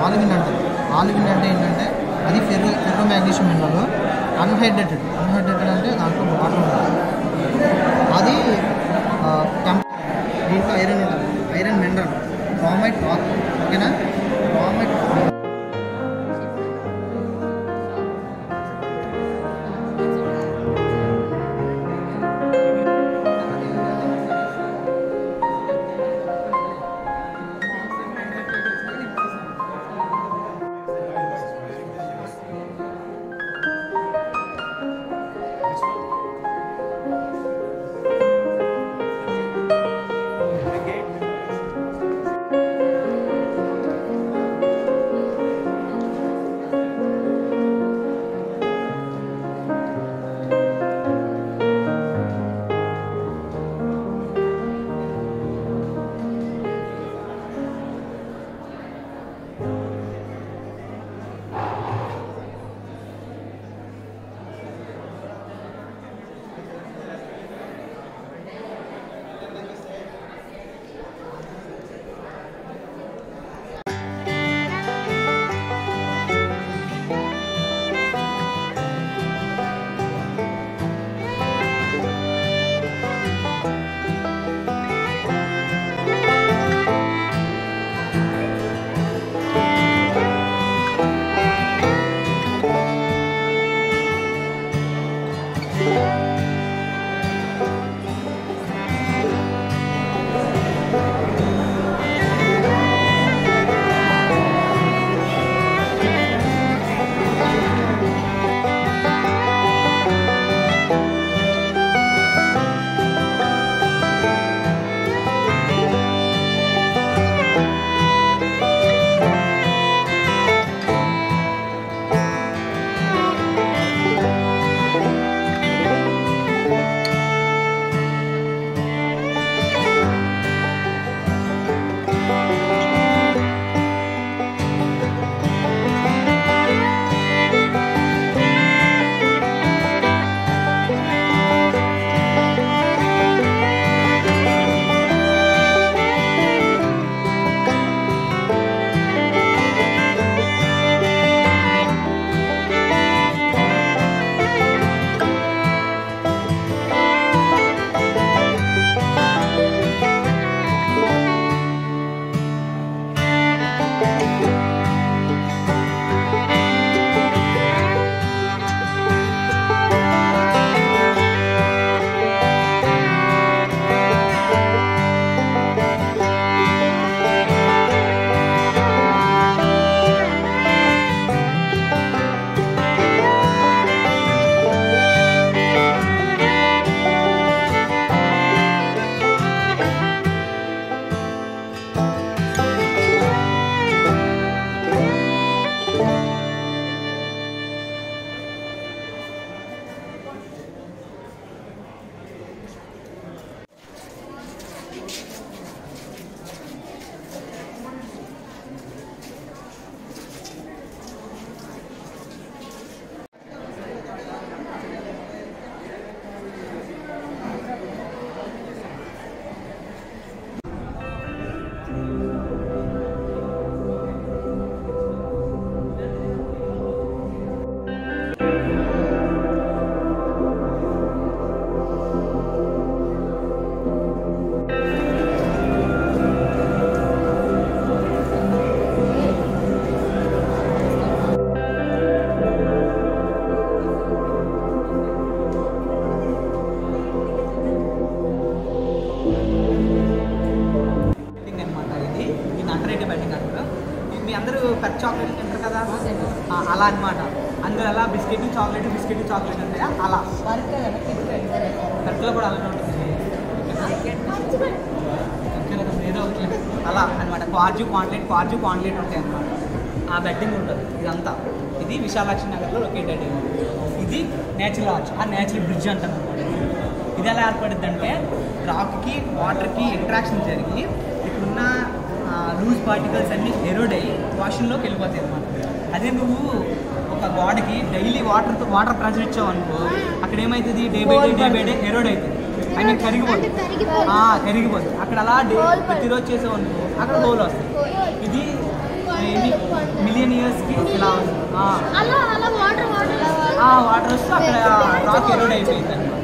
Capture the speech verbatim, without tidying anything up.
Olivine అంటారు. Olivine అంటే ఏంటంటే అది ferro ferro magnesium mineral. Anhydrated anhydrated అంటే దాంట్లో వాటర్ ఉంటుంది. అది దీంట్లో ఐరన్ ఉంటుంది, ఐరన్ మినరల్, క్రోమైట్ రాక్. ఓకేనా, క్రోమైట్ పెద్ద చాక్లెట్ తింటారు కదా అలా అనమాట. అందులో అలా బిస్కెట్ చాక్లెట్ బిస్కెట్ చాక్లెట్ ఉంటాయా అలా పెద్దలో కూడా అలానే ఉంటుంది ఏదో అలా అనమాట. క్వార్జు క్వాంట్లెట్ క్వార్జు క్వాంట్లెట్ ఉంటాయి అనమాట. ఆ బెడ్డింగ్ ఉంటుంది ఇదంతా. ఇది విశాలాక్షి నగర్లో లొకేటెడ్. ఇది నేచురల్ ఆర్చ్, ఆ నేచురల్ బ్రిడ్జ్ అంటారు అనమాట. ఇది ఎలా ఏర్పడుద్ది అంటే రాక్కి వాటర్కి ఇంట్రాక్షన్ జరిగి ఇప్పుడున్న లూజ్ పార్టికల్స్ అన్నీ ఎరోడ్ అయ్యి వాషన్లోకి వెళ్ళిపోతాయి అన్నమాట. అదే నువ్వు ఒక గోడకి డైలీ వాటర్తో వాటర్ ప్రెషర్ ఇచ్చావు అనుకో, అక్కడ ఏమవుతుంది, day by day day by day erode అవుతుంది, ఐ మీన్ కరిగిపోతుంది కరిగిపోతుంది అక్కడ అలా డే ప్రతిరోజు చేసావు అనుకో అక్కడ హోల్ వస్తుంది. ఇది ఎన్ని మిలియన్ ఇయర్స్కి ఇలా అలా అలా వాటర్ వాటర్ వాటర్ వస్తే అక్కడ రాక్ ఎరోడ్ అయిపోయింది.